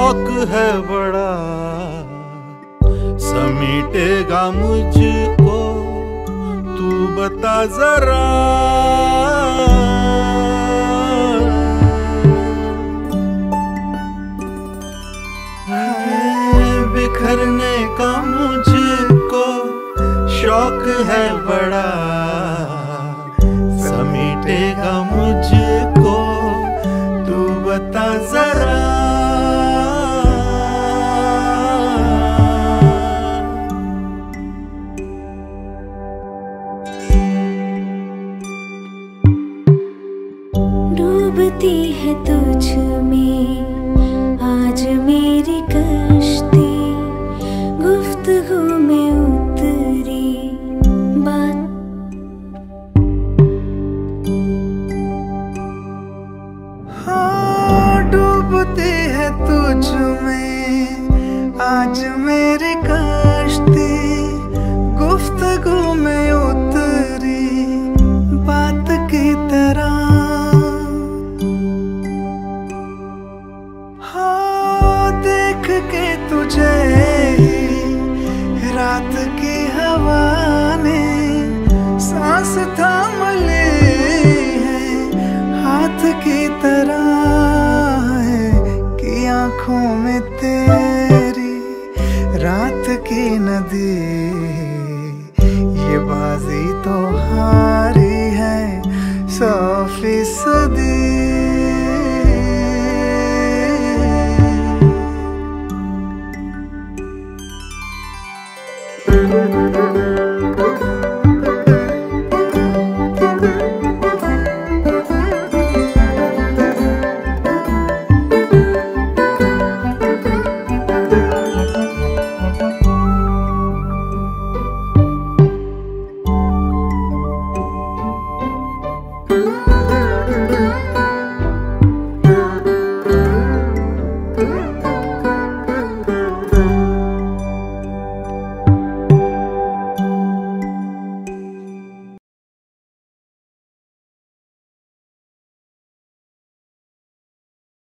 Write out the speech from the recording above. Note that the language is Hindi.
शौक है बड़ा, समेटेगा मुझको तू बता जरा। बिखरने का मुझको शौक है बड़ा, समेटेगा मुझको तू बता जरा। डूबती है तुझ में आज मेरी कश्ती, गुफ्तगू में उतरी बात। हाँ, डूबती है तुझ में आज मेरी कश्ती, गुफ्तगू में उतरी बात की तरह। हाँ, देख के तुझे रात की हवा ने सांस थाम ली है, हाथ की तरह है कि आंखों में तेरी रात की नदी। ये बाजी तो हारी है 100%।